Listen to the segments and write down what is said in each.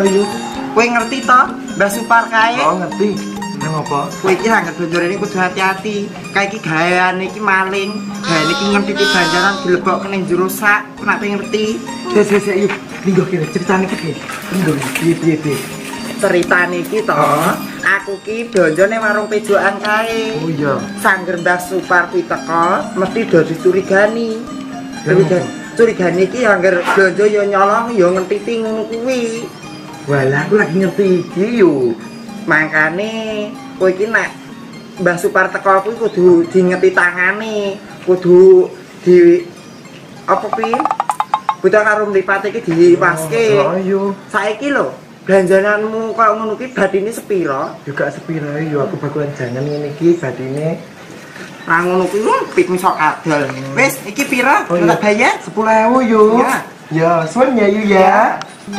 yuk. Kowe ngerti toh? Mbah Supar kae. Oh, ngerti. Nang apa? Kowe iki anggere bonjol ini kudu hati-hati. Kae iki gaweane iki maling. Gaweane iki ngentiti banjaran dilebokke ning jero sak. Nek ngerti. Sik yuk. Linggo kene ceritane iki. Linggo piye. Ceritane iki toh, aku ki blonjo ning warung pejokan kae. Oh iya. Sangger Mbah Supar kuwi teko, mesti do dicurigani. Curigane iki angger blonjo ya nyolong ya ngentiti ngono kuwi. Walah, aku lagi ngerti iki yo. Mangkane kowe iki nek Mbah Supar teko kuwi kudu diingeti tangane, kudu di apa kuwi? Buta karo mripate iki diwaske. Oh iya. Saiki lho, belanjananmu kok ngono ki badine sepira? Yo gak sepiro yo aku bakalan jangan ngene iki badine. Lah ngono kuwi pik misok adol. Wis, iki pira? Tak bayar 10.000 yo. Ya. Ya, suanya yu ya.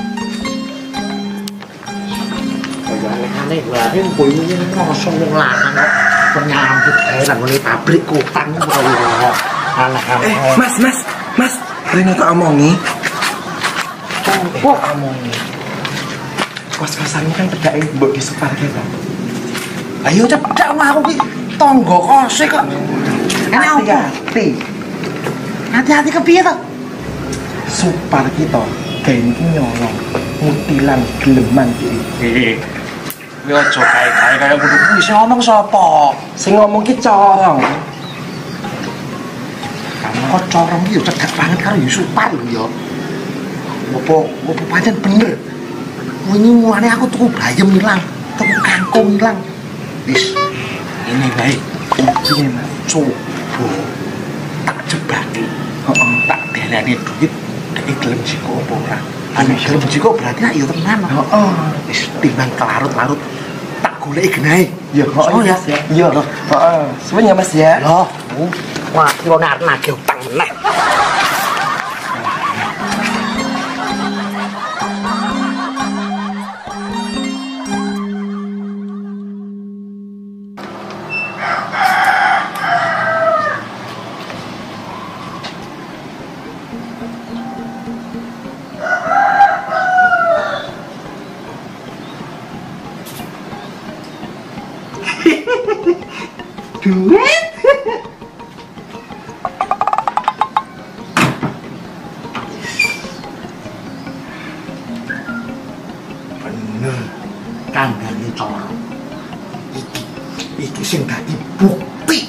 Aneh-aneh wae kowe iki ngrasa wong lanang penyambut ae nang ngene pabrik kutang ora. Mas. Rene tak omongi. Kok omongi? Kos-kosannya kan pedake mbok diseparke ta. Ayo cedak aku ki tangga kose kok. Hati-hati kepiye to? Supar kita gawe iki nyolong mutilan geleman iki. Yo aja kae-kae kaya kudu kuwi sing ngomong sapa? Sing ngomong ki corong. Kok corong iki yo cedhak banget karo Supar lho yo. Opo pancen bener. Wingi mulane aku tuku bayem ilang, tuku kangkung ilang. Wis, ini baik. Piye Mas? Coba tak jebaki. Heeh, tak delani duit nek gelem jiko apa ora. Ane gelem jiko berarti nak yo tenan. Heeh. Wis timbang kelarut-larut tak goleki genahe. Ya, oh ya. Iya loh. Heeh. Suwen ya Mas ya. Loh, wah kira nek nagih utang meneh. Duit. Bener, kandhane corong. Iki sing dadi bukti.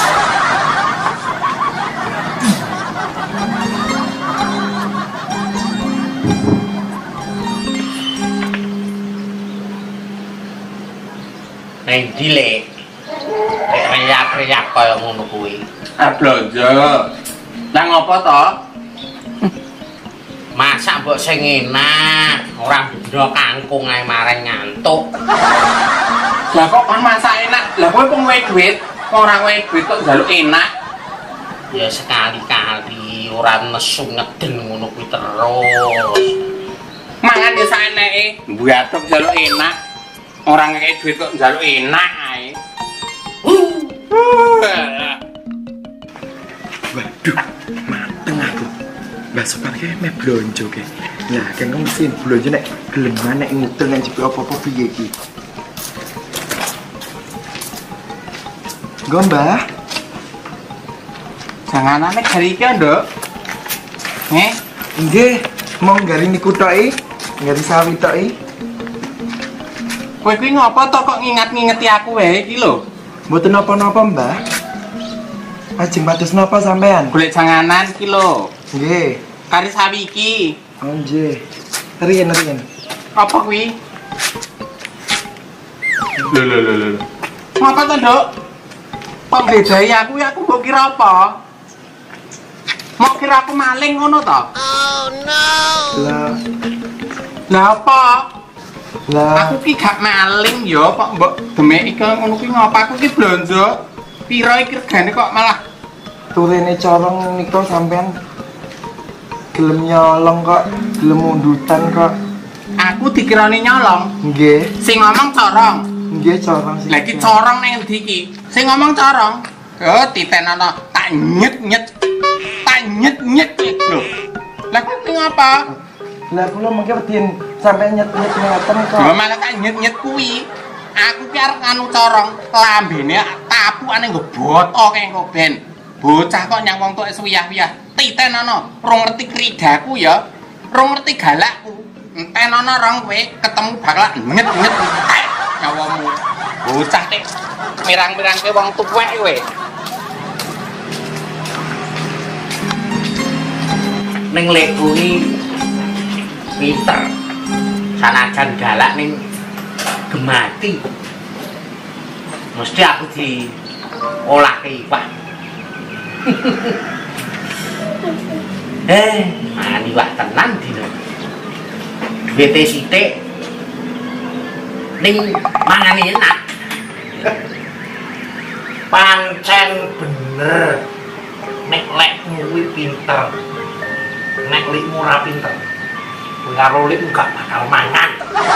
Neng dilek. Reyak-reyak kaya ngono kuwi. Blonjo. Lah ngopo to? Masak mbok sing enak, ora bendho kangkung ae mareng ngantuk. Lah kok kon masak enak? Lah kowe kok duwe duit? Ora duwe duit kok njaluk enak. Ya sekali-kali ora nesu ngeden ngono kuwi terus. Mangan ya saeneke, mbuatek njaluk enak. Ora ngekek duit kok njaluk enak ae. Waduh, mateng aku. Mbak Supar ki meh blonjo ki. Lah kan mesti blonjo nek geleman nek ngutul nek jebul apa-apa piye iki. Nggo Mbah. Janganane gari iki, Nduk. Nggih, mau gari niku toki. Gari sawi toki. Kowe kuwi ngopo to kok ngingat-ngingeti aku wae iki lho? Mboten napa-napa, Mbah. Ajeng pados napa sampean? Golek janganan iki lho. Nggih. Kari sawi iki. Oh nggih. Riyen. Apa kuwi? Lho. Ngapa to, Nduk? Kok bedai aku mbok kira apa? Mau kira aku maling ngono to? Oh no. Lah apa? Lah Aku ki gak maling ya, kok mbok demeki ngono kuwi ngapa aku ki blonjo. Pira iki regane kok malah turene corong nika sampean gelem nyolong kok, gelem mundutan kok. aku dikirani nyolong. Nggih. Sing ngomong corong. Nggih corong sing. Lah iki corong ning endi iki? Sing ngomong corong. Oh, titenono tak nyet-nyet. Tak nyet-nyet lho. Lah kuwi ngapa? Lah kula mengke wedin sampai nyet-nyet ngeten kok. Lha malah kan nyet-nyet kuwi. Aku ki arep anu corong lambene tapukane nggo boto kene kok ben. Bocah kok nyang wong tuwek suwiyah-wiyah. Titen ana, rong ngerti kridaku ya. Rong ngerti galakku. Enten ana rong kowe ketemu bakal nyet-nyet nyawamu. Bocah nek mirang-mirang kowe wong tuwek kowe. Ning lekku iki pinter. Sanajan galak ning gemati. Mesti aku diolahke iwak. Mangan iwak tenan dino. Duwite sithik ning mangane enak. Pancen bener. Nek lekmu kuwi pinter. Nek likmu ora pinter. Kowe karo likmu gak bakal mangan.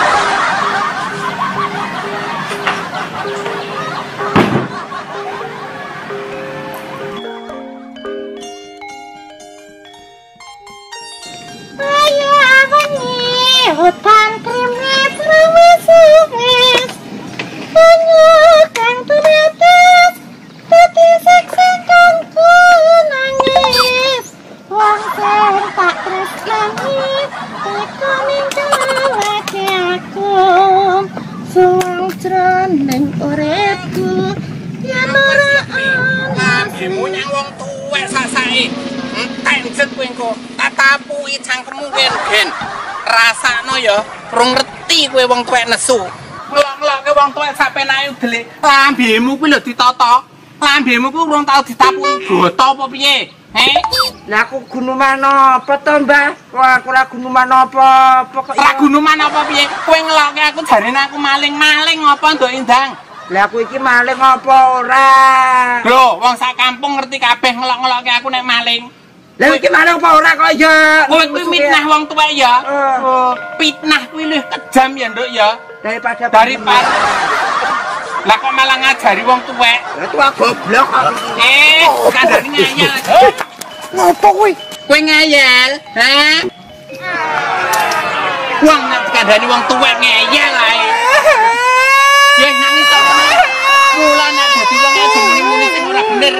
Ayo awangi hutan krimis remes-remes banyak kang tumetes dadi seksengkanku nangis wong sing tak tresnani teko ning kelawake aku suwung jroning uripku yen ora ana Demo nyang wong tuwek sasake. Entet kowe engko tatapuki cangkemmu gen. Rasakno ya, rung ngerti kowe wong tuwek nesu. Ngelok-ngelokke wong tuwek sapenake dele. Lambemu kuwi lho ditata. Lambemu kuwi urung tau ditapuki boto apa piye? Lah aku gunuman apa to, Mbah? Wah, aku ora gunuman apa-apa kok. Ora gunuman apa piye? Kowe ngelokke aku jarene aku maling-maling apa nduk Indang? Lah aku iki maling apa ora? Lho, wong sak kampung ngerti kabeh ngelok-ngelokke aku nek maling. Lah iki maling apa ora kok ya? Kowe kuwi mitnah wong tuwek ya. Fitnah kuwi luwih kejam ya, Nduk ya. Daripada Lah kok malah ngajari wong tuwek. Lah tua goblok kok. Kandhane ngayal. Ngopo kuwi? Kowe ngayal, ha? Wong nek kandhane wong tuwek ngayal ae. Ya nangis to. Mula nek dadi wong aja muni-muni sing ora bener.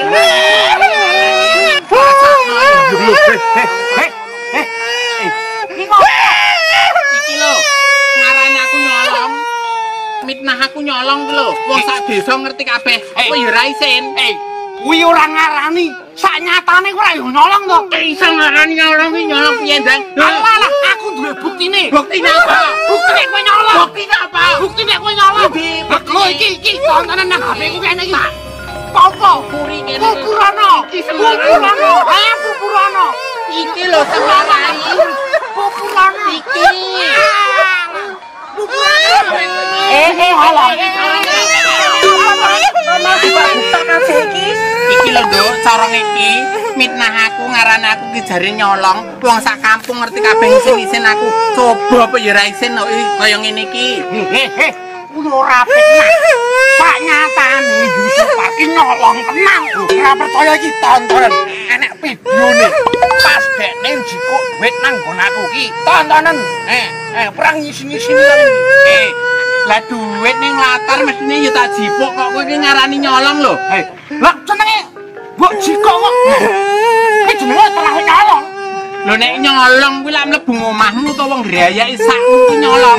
Iki lho, ngarane aku nyolong. Mitnah aku nyolong ku lho. Wong sak desa ngerti kabeh. Kowe ya ora isin. Kuwi ora ngarani, sak nyatane ora yo nyolong to. Iso ngarani nyolong ki nyolong piye, Ndang? Alah, aku duwe buktine. Buktine apa? Buktine kowe nyolong. Buktine apa? Buktine kowe nyolong. Lho iki tontonan nang HP-ku kene iki. Apa? Puri kene. Pupurana. Pupurana. Pupurana. Iki lho semarai. Pupurana Iki. Halah. Iki lho, Nduk, cara iki mitnah aku ngarane aku ki jare nyolong. Wong sak kampung ngerti kabeh isin-isin aku. Coba apa ya ra isin kaya ngene iki. Kuwi ora fitnah. Sak nyatane Yusuf iki nyolong tenang. Ora percaya iki tontonan. Enek videone. Pas dekne njikuk duit nang nggon aku iki. Tontonan. Perang ngisi-ngisi nang iki. Lah duit ning latar mestine ya tak jipuk kok kowe iki ngarani nyolong lho. Lah jenenge mbok jikok kok. Iki jenenge terah nyolong. Lho nek nyolong kuwi lak mlebu omahmu to wong ngrayaki sakmu kuwi nyolong.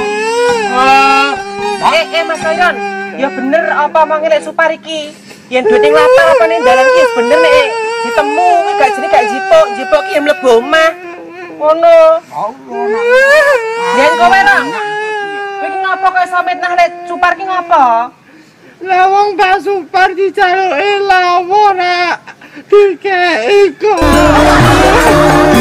Mas Kayon, ya bener apa mangi lek supar iki? Yen duit ning latar apa ning dalan iki bener nek ditemu kuwi gak jenenge gak jipuk, jipuk ki mlebu omah. Ngono. Yen kowe lho. Kowe iki ngapa kok iso mitnah lek supar ki ngapa? Lah wong Mbak Supar dijaluki lawo ra dikeki kok.